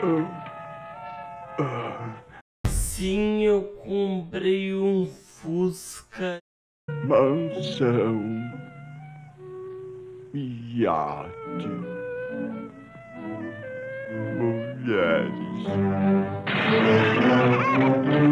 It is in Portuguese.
Sim, eu comprei um Fusca. Mansão, iate, mulheres.